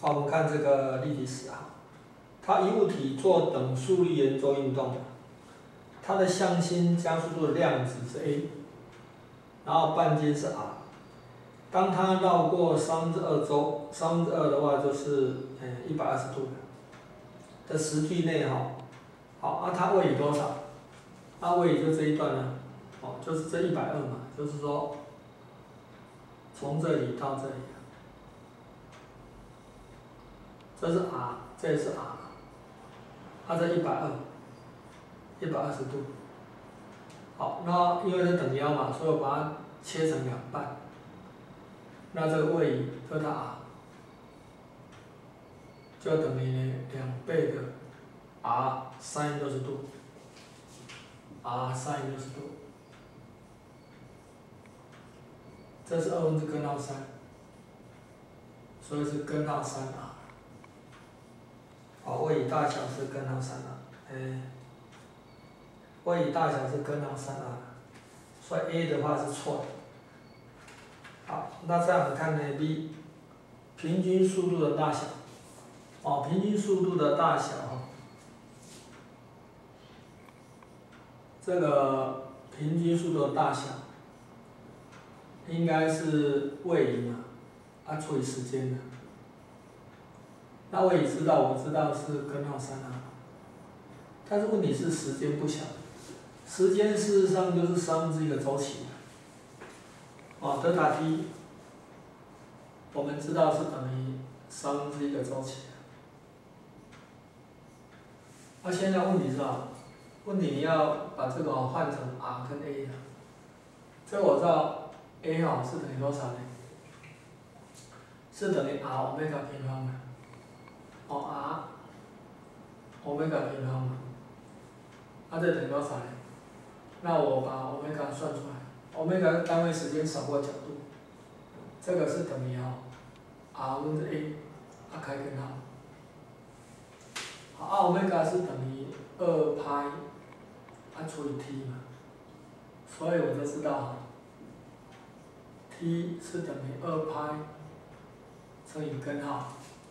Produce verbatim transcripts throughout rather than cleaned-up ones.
好，我们看这个例题十啊，它一物体做等速率圆周运动，它的向心加速度的量值是 a， 然后半径是 r。当它绕过三分之二周，三分之二的话就是嗯一百二十度的时距内哈，好，啊它位移多少？那位移就这一段呢，哦就是这一百二嘛，就是说从这里到这里。 这是 r， 这也是 r， 它这一百二，一百二十度。好，那因为是等腰嘛，所以我把它切成两半。那这个位移就是它 r， 就等于两倍的 r sin 六十度 ，r sin 六十度。这是二分之根号三，所以是根号三 r。 好，位移大小是根号三 r， 哎，位移大小是根号三 r， 所以 a 的话是错的。好，那再我们看呢 B， 平均速度的大小，哦，平均速度的大小哈，这个平均速度的大小应该是位移嘛，啊除以时间的。那我也知道，我知道是根号三 r， 但是问题是时间不晓得，时间事实上就是三分之一个周期。哦，德塔 t， 我们知道是等于三分之一个周期。那、啊、现在问题是啊，问题你要把这个换成 r 跟 a 的，这个我知道 a 哈是等于多少呢？是等于 r 欧米伽平方的。哦 r 欧米伽平方嘛，那、啊、这等于多少呢？那我把欧米伽算出来，欧米伽单位时间少过角度，这个是等于哦 r 分之 a， 啊开根号。好，啊欧米伽是等于二派，啊除以 t 嘛，所以我就知道 t 是等于二派乘以根号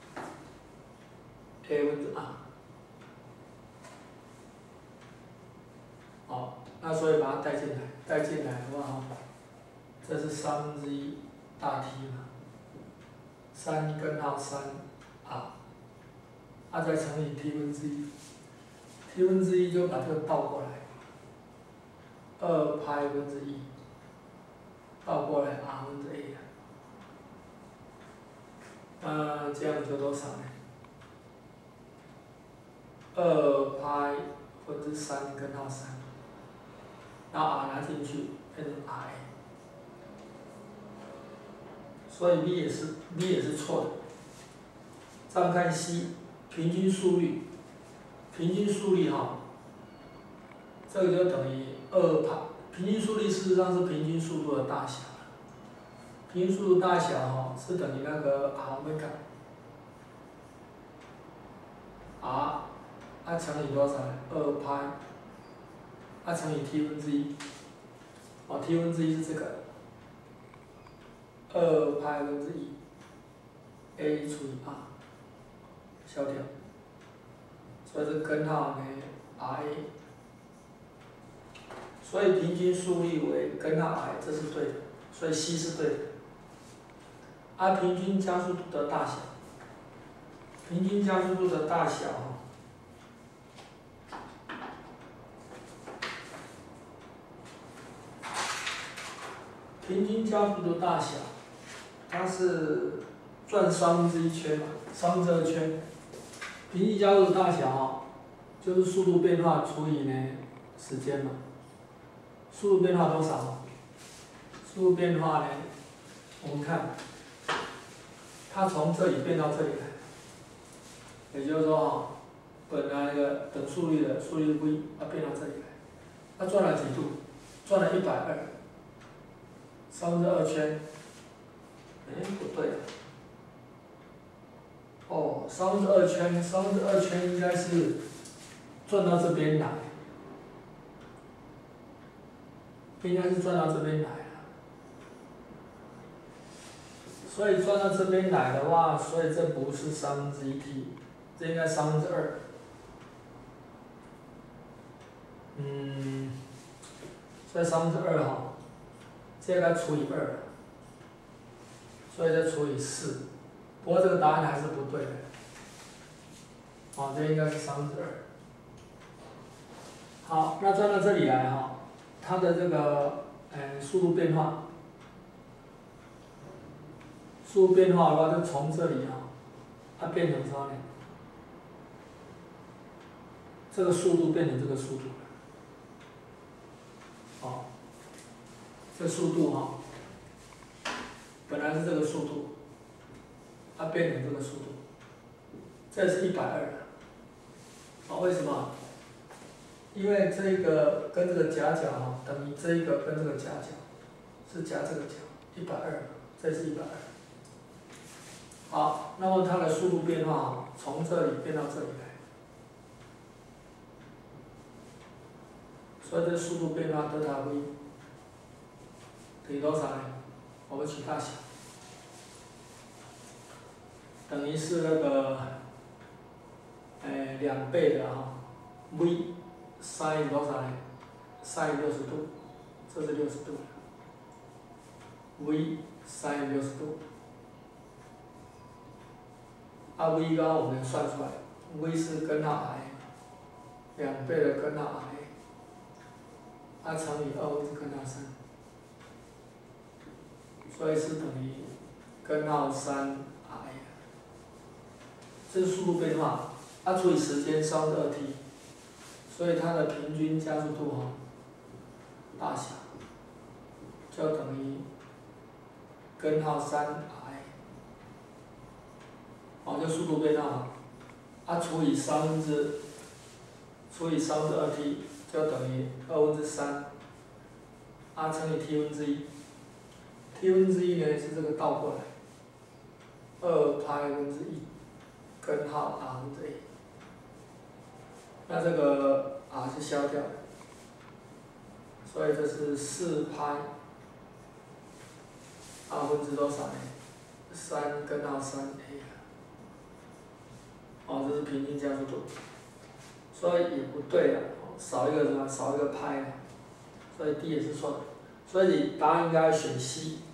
a 分之 r。好，那所以把它带进来，带进来的话，这是三分之一大 T 嘛，三根号三 r， 啊再乘以 T 分之一 ，T 分之一就把这个倒过来，二派分之一，倒过来 r 分之 a 啊，那这样就多少呢？二派分之三根号三。然后 r 拿进去变成 r a， 所以 b 也是 b 也是错的。再我们看 C， 平均速率，平均速率哈，这个就等于二派，平均速率事实上是平均速度的大小，平均速度大小哈是等于那个 r 欧米伽 r， 它乘以多少呢？二派。它、啊、乘以 t 分之一，哦 ，t 分之一是这个，二派分之一 ，a 除以 r， 消掉，所以这根号呢 r a， 所以平均速率为根号 r， 这是对的，所以 c 是对的。啊，平均加速度的大小，平均加速度的大小。平均加速度大小，它是转三分之一圈嘛，三分之二圈。平均加速度大小哈，就是速度变化除以呢时间嘛。速度变化多少？速度变化呢，我们看，它从这里变到这里来，也就是说哈，本来那个等速率的速率 v， 它变到这里来，它转了几度？转了一百二。三分之二圈，哎，不对，哦，三分之二圈，三分之二圈应该是转到这边来，应该是转到这边来了， 所以算到这边来的话，所以这不是三分之一 t， 这应该三分之二。嗯，所以三分之二哈，这个除以二，所以再除以四。不过这个答案还是不对的。好，这应该是三分之二。好，那转到这里来哈，它的这个呃速度变化，速度变化的话就从这里哈，它变成什么呢？这个速度变成这个速度了。好，这速度哈，本来是这个速度，它变成这个速度，这是一百二。好，为什么？因为这个跟这个夹角哈，等于这一个跟这个夹角是夹这个角，一百二，这是一百二。好，那么它的速度变化从这里变到这里来，所以这速度变化德塔 v 等于多少呢？我们取大小，等于是那个，呃，两倍的哈 v sin 多少呢 ？sin 六十度，这是六十度 v sin 六十度。啊 v 刚刚我们算出来 ，v 是根号 i， 两倍的根号 i， 它乘以二分之根号三，所以是等于根号三 i。这是速度变化，它除以时间三分之二 t， 所以它的平均加速度哈大小就等于根号三 i。哦，就速度变化，啊除以三分之除以三分之二 t 就等于二分之三，啊乘以 t 分之一 ，t 分之一呢是这个倒过来，二派分之一，根号 r 分之 a， 那这个 r 是消掉的，所以这是四派 r 分之多少呢？三根号三 a。哦，这是平均加速度，所以也不对了，少一个什么？少一个派了，所以 D 也是错的，所以答案应该选 C。